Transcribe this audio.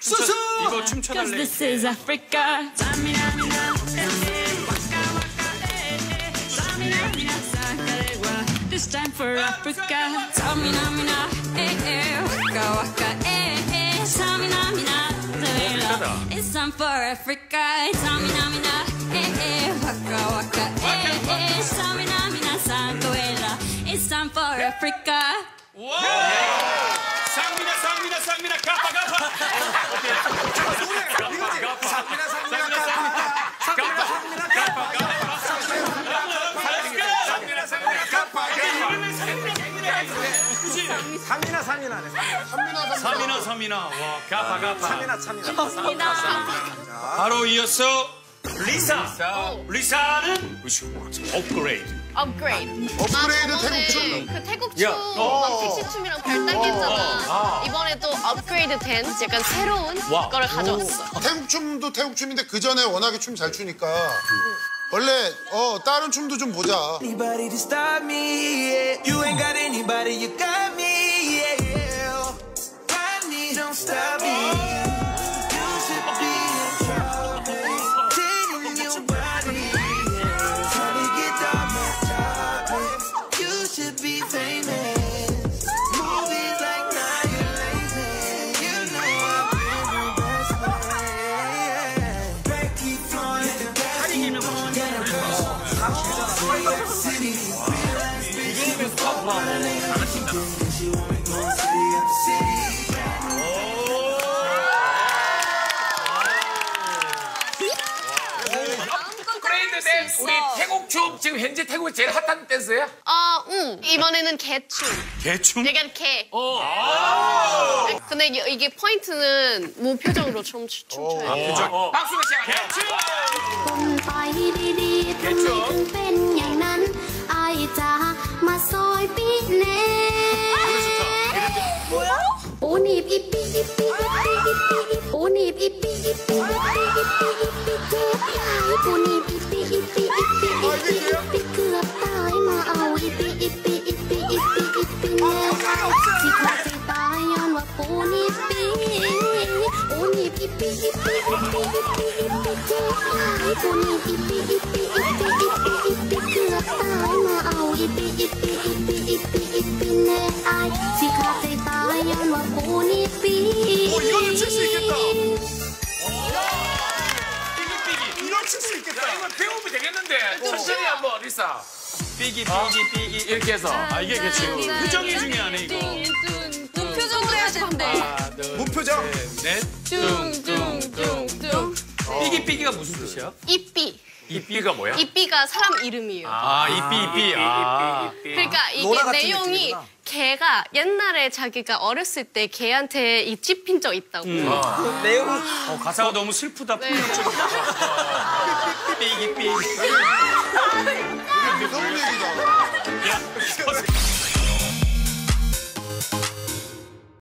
수수. 이거 춤춰달래. This is Africa. This time for Africa. Samina mina, waka waka, samina mina, it's time for Africa. Samina mina, waka waka, samina mina, sanduela. It's time for Africa. 쌍미나 가파. 삼이나. 와, 가파. 감사합니다. 바로 이어서 리사는 업그레이드. 업그레이드 태국춤. 그 태국춤 막 섹시춤이랑 발달했잖아. 이번에도 업그레이드 된 약간 새로운 거를 가져왔어. 태국춤도 태국춤인데 그 전에 워낙에 춤 잘 추니까 원래 다른 춤도 좀 보자. Anybody to stop me, yeah. You ain't got anybody, you got me, yeah. Got me, don't stop me. You should be in trouble. Dating your body, yeah. Trying to get off my topic. You should be famous. Movies like Now You're Lazy. You know I've been the best way. Back keep flowing, the gas keep going. 업그레이드 된 우리 태국춤 지금 현재 태국에 제일 핫한 댄스야? 이번에는 개춤. 개춤? 약간 개. 근데 이게 포인트는 무표정으로 춤춰야 돼. 박수가 시작해. 개춤. คนไปดีๆทำไมถึงเป็นอย่างนั้นไอ้จ๋ามาซอยปีเน่ปูหนีบอีปีอีปีอีปีอีปีอีปูหนีบอีปีอีปีอีปีอีปีอีปีเจ็บหายปูหนีบอีปีอีปีอีปีอีปีอีปีเกือบตายมาเอาอีปีอีปีอีปีอีปีอีปีเน่ที่ขาดใจตายย้อนว่าปูหนีบปีปูหนีบอีปีอีปีอีปีอีปีอีปีเจ็บหายปูหนีบอีปีอีปีอีปีอีปีอีปีเกือบตายมาเอาอีปีอีปีอีปีอีปีอีปีเน่ไอ้ที่ขาดใจตายย้อนว่าปูหนีบปี 이거는 칠 수 있겠다. 이걸 칠 수 있겠다. 야, 이거 배우면 되겠는데. 천천히 한번 리사. 삐기 이렇게 해서. 이게 개춤. 표정이 중요하네 이거. 무표정으로 해야 되는데. 무표정. 넷. 뚱뚱뚱뚱. 삐기가 무슨 뜻이야? 이삐. 이삐가 뭐야? 이삐가 사람 이름이에요. 이삐. 그러니까 이게 로라 같은 내용이 느낌이구나. 개가 옛날에 자기가 어렸을 때 개한테 이 찝힌 적 있다고. 가사가 너무 슬프다. 네. 삐기. 우리 미성님